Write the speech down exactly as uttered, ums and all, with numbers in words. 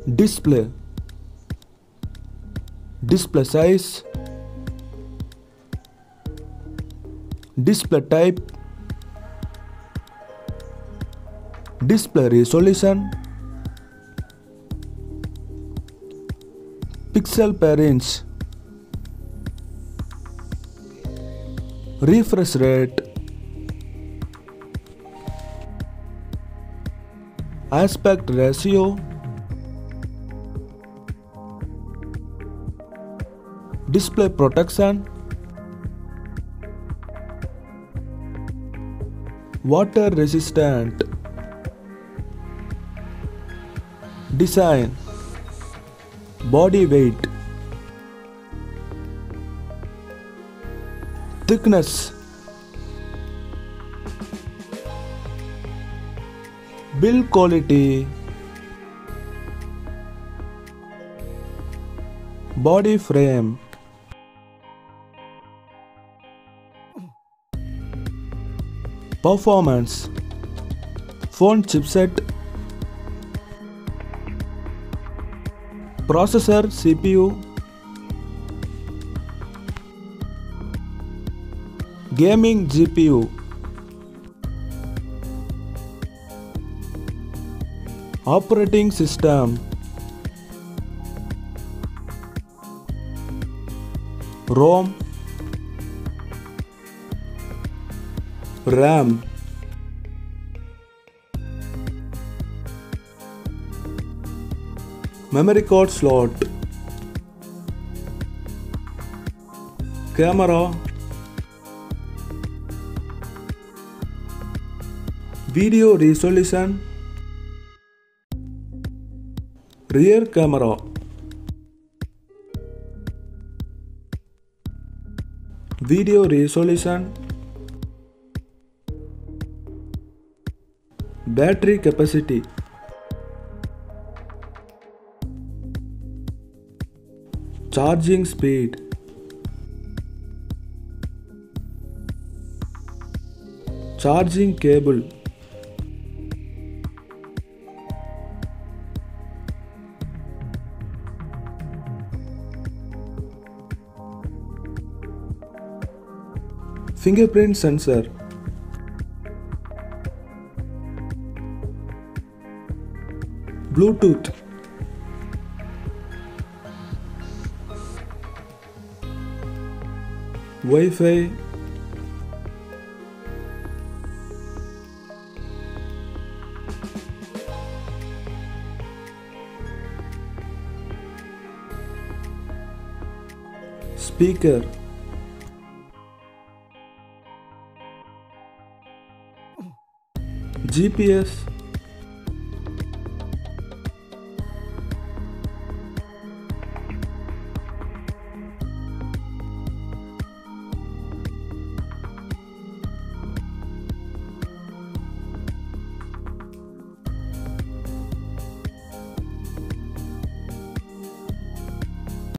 Display, display size, display type, display resolution, pixel per inch, refresh rate, aspect ratio, display protection, water resistant, design, body weight, thickness, build quality, body frame, performance, phone chipset, processor C P U, gaming G P U, operating system, ROM, RAM, memory card slot, camera, video resolution, rear camera, video resolution, battery capacity, charging speed, charging cable, fingerprint sensor, Bluetooth, Wi-Fi, speaker, G P S,